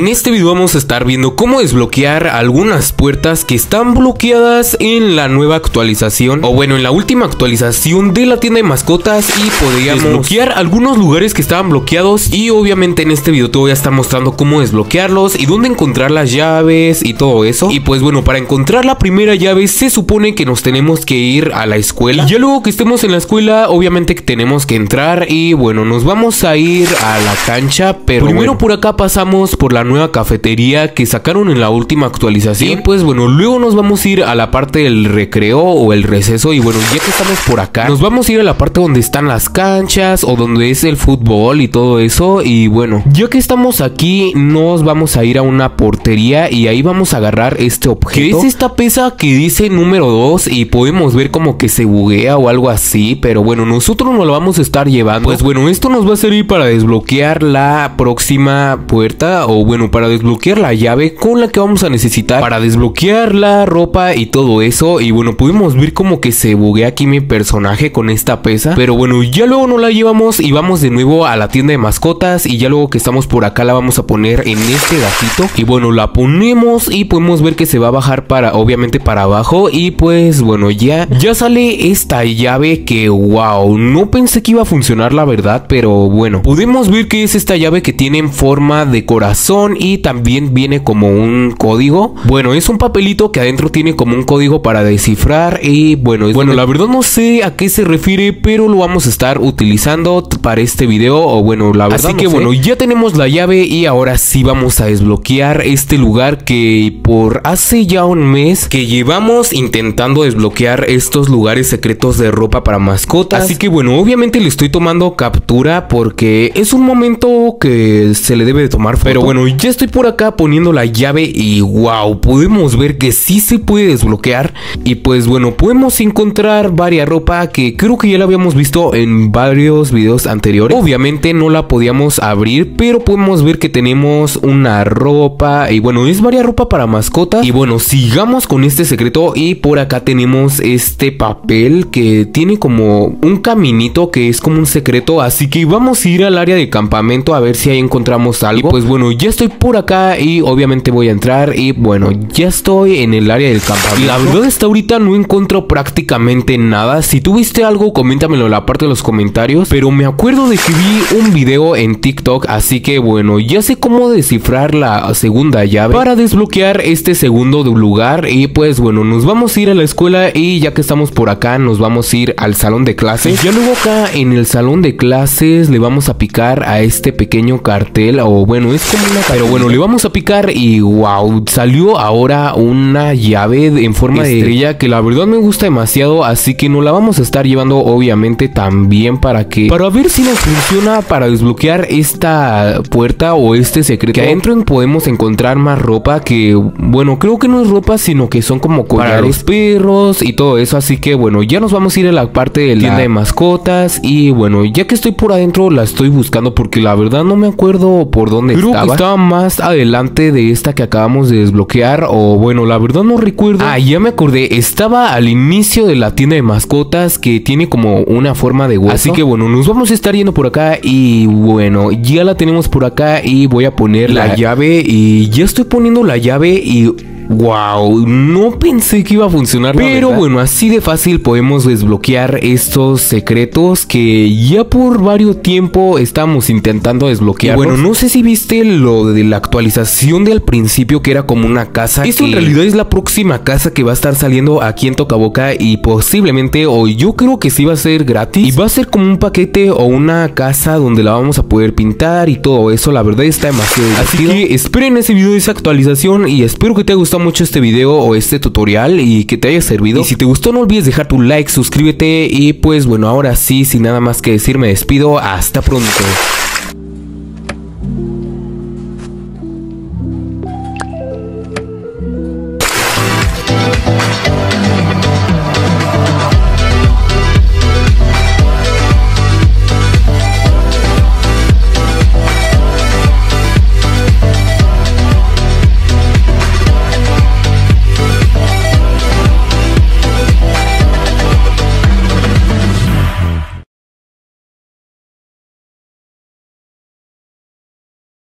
En este video vamos a estar viendo cómo desbloquear algunas puertas que están bloqueadas en la nueva actualización, o bueno, en la última actualización de la tienda de mascotas, y podríamos desbloquear algunos lugares que estaban bloqueados. Y obviamente en este video te voy a estar mostrando cómo desbloquearlos y dónde encontrar las llaves y todo eso. Y pues bueno, para encontrar la primera llave se supone que nos tenemos que ir a la escuela. Y ya luego que estemos en la escuela, obviamente que tenemos que entrar y bueno, nos vamos a ir a la cancha. Pero primero por acá pasamos por la nueva cafetería que sacaron en la última actualización. Y pues bueno, luego nos vamos a ir a la parte del recreo o el receso. Y bueno, ya que estamos por acá, nos vamos a ir a la parte donde están las canchas o donde es el fútbol y todo eso. Y bueno, ya que estamos aquí, nos vamos a ir a una portería y ahí vamos a agarrar este objeto, que es esta pesa que dice número 2 y podemos ver como que se buguea o algo así. Pero bueno, nosotros nos lo vamos a estar llevando. Pues bueno, esto nos va a servir para desbloquear la próxima puerta, o bueno, para desbloquear la llave con la que vamos a necesitar para desbloquear la ropa y todo eso. Y bueno, pudimos ver como que se buguea aquí mi personaje con esta pesa. Pero bueno, ya luego nos la llevamos y vamos de nuevo a la tienda de mascotas. Y ya luego que estamos por acá la vamos a poner en este gatito. Y bueno, la ponemos y podemos ver que se va a bajar para, obviamente, para abajo. Y pues bueno, ya sale esta llave que wow, no pensé que iba a funcionar la verdad. Pero bueno, podemos ver que es esta llave que tiene en forma de corazón y también viene como un código. Bueno, es un papelito que adentro tiene como un código para descifrar. Y bueno, la verdad no sé a qué se refiere, pero lo vamos a estar utilizando para este video, o bueno, la verdad. Así que bueno, ya tenemos la llave y ahora sí vamos a desbloquear este lugar que por hace ya un mes que llevamos intentando desbloquear estos lugares secretos de ropa para mascotas. Así que bueno, obviamente le estoy tomando captura porque es un momento que se le debe de tomar foto. Pero bueno, ya estoy por acá poniendo la llave y wow, podemos ver que sí se puede desbloquear. Y pues bueno, podemos encontrar varias ropa que creo que ya la habíamos visto en varios videos anteriores. Obviamente no la podíamos abrir, pero podemos ver que tenemos una ropa y bueno, es varias ropa para mascotas. Y bueno, sigamos con este secreto y por acá tenemos este papel que tiene como un caminito que es como un secreto. Así que vamos a ir al área de campamento a ver si ahí encontramos algo. Y pues bueno, ya estoy por acá y obviamente voy a entrar y bueno, ya estoy en el área del campamento. La verdad hasta ahorita no encuentro prácticamente nada. Si tú viste algo, coméntamelo en la parte de los comentarios. Pero me acuerdo de que vi un video en TikTok, así que bueno, ya sé cómo descifrar la segunda llave para desbloquear este segundo lugar. Y pues bueno, nos vamos a ir a la escuela y ya que estamos por acá, nos vamos a ir al salón de clases. Ya luego acá en el salón de clases le vamos a picar a este pequeño cartel, o bueno, es como una... Pero bueno, le vamos a picar y wow, salió ahora una llave en forma de estrella que la verdad me gusta demasiado. Así que nos la vamos a estar llevando obviamente también para ver si nos funciona para desbloquear esta puerta o este secreto. Que adentro podemos encontrar más ropa que bueno, creo que no es ropa, sino que son como collares para los perros y todo eso. Así que bueno, ya nos vamos a ir a la parte de la tienda de mascotas. Y bueno, ya que estoy por adentro la estoy buscando porque la verdad no me acuerdo por dónde estaba. Creo que estaba más adelante de esta que acabamos de desbloquear, o bueno, la verdad no recuerdo. Ah, ya me acordé, estaba al inicio de la tienda de mascotas que tiene como una forma de hueso. Así que bueno, nos vamos a estar yendo por acá y bueno, ya la tenemos por acá y voy a poner la llave y ya estoy poniendo la llave y... wow, no pensé que iba a funcionar, pero bueno, así de fácil podemos desbloquear estos secretos que ya por varios tiempo estamos intentando desbloquear. Bueno, no sé si viste lo de la actualización del principio, que era como una casa. Esto en realidad es la próxima casa que va a estar saliendo aquí en Tocaboca y posiblemente, o yo creo que sí va a ser gratis, y va a ser como un paquete o una casa donde la vamos a poder pintar y todo eso. La verdad está demasiado divertido. Así que esperen ese video de esa actualización y espero que te haya gustado mucho este video o este tutorial y que te haya servido. Y si te gustó, no olvides dejar tu like, suscríbete y pues bueno, ahora sí, sin nada más que decir, me despido. Hasta pronto.